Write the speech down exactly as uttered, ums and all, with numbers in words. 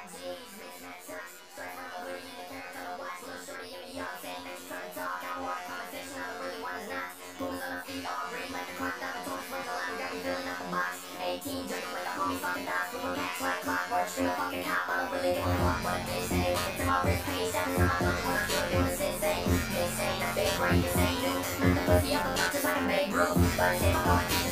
eighteen, drinking with the homies, fucking dots, moving packs like clockwork, stream a fucking cop, I don't really give a fuck what they say. It's in my wrist page, seven on my thumb, when I'm still doing the same thing. They say that big brain, you say you, knock the pussy up the notches like a Babe Ruth, but it's in my heart.